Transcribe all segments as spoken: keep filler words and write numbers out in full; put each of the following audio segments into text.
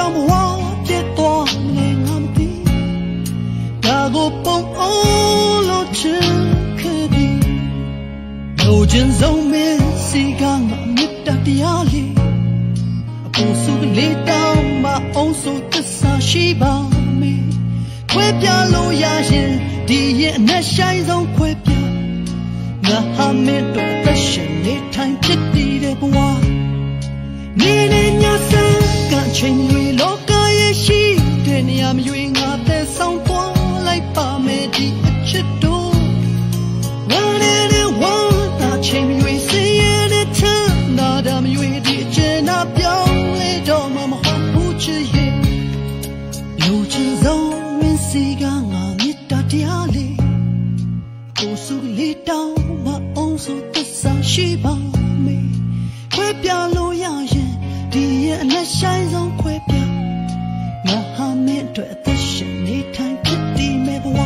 ကြောင့်ဘဝပြည့်သွားနေငါမသိဒါကိုပုံအောင်လို့ချစ်ခဲ့သည်လိုချင်ဆုံးမင်းစီကငါမြတ်တရားလေးအပူစုလေးတောင်းမအောင်ဆိုသစ္စာရှိပါမယ်ခွဲပြလို့ရရင်ဒီရဲ့အနဲ့ဆိုင်ဆုံးခွဲပြငါဟာမင်းတို့သက်ရှင်နေထိုင်ဖြစ်တည်တဲ့ဘဝနေနေညစံကချိန်တွေလောကရဲ့ရှိတဲ့နေရာမရွေငါသက်ဆောင်သွားလိုက်ပါမယ်ဒီအချစ်တို့ဝမ်းနဲ့ဝမ်းသာချိန်တွေစည်ရတဲ့ထနာတာမရွေဒီအကျဉ်းနာပြောင်းလဲတော့မှမဟုတ်ဘူးချစ်ရဲ့လူချင်းဆုံးမင်းစီကငါမြတ်တရားလေးကိုစုလေးတောင်းမအောင်ဆိုသစ္စာရှိပါမယ်ခွဲပြလို့ရရင်ဒီရဲ့အနဲ့ဆိုင်ဆုံးခွဲပြငါဟာမင်းအတွက်အသက်ရှင်နေထိုင်ဖြစ်တည်မဲ့ဘဝ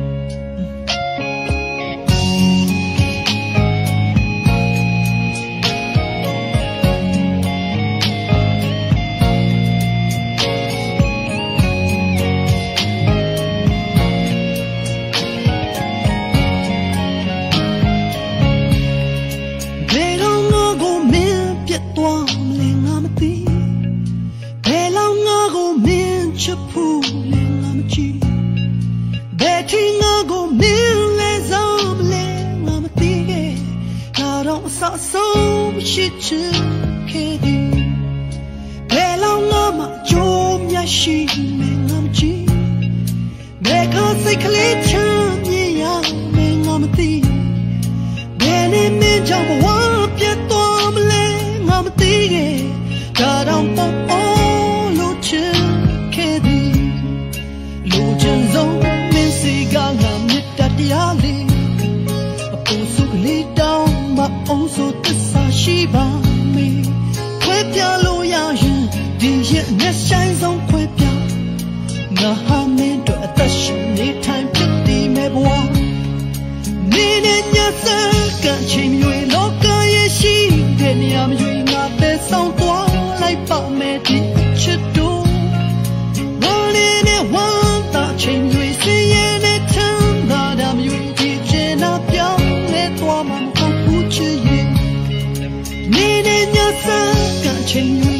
ဆုံးရှိချင်ခဲ့သည်ဘယ်လောက်ငါမှကြိုးမြတ်ရှိနေငါမကြည့်ဘယ်ခါစိတ်ကလေးချမ်းမြေ့ရမယ်ငါမသိဘယ်နဲ့မင်းကြောင့်ဘဝပြတ်သွားမလဲငါမသိခဲ့ဒါတော့ပေါ့အောင်လို့ချင်ခဲ့သည်လူချင်ဆုံးမင်းစီကငါမြတ်တရားလေးအပူစုကလေးတောင်းမအောင်ဆိုသစ္စာရှိပါမယ်ခွဲပြလို့ရရင်ဒီရဲ့နဲ့ဆိုင်ဆုံးခွဲပြငါဟာမင်းတို့အသက်ရှင်နေထိုင်ဖြစ်တည်မဲ့ဘဝနေနေညစံကချိန်တွေလောကရဲ့ရှိတဲ့နေရာမရွေငါသက်ဆောင်သွားလိုက်ပါမယ်ဒီချစ်တို့ဝမ်းနဲ့ဝမ်းသာချိန်တွေစည်ရဲနဲ့ထမ်းသာတာမရွေဒီချင်နာပြောင်းလဲသွားမှာမဟုတ်ဘူးချစ်ရဲ့နေနေညစံကချိန်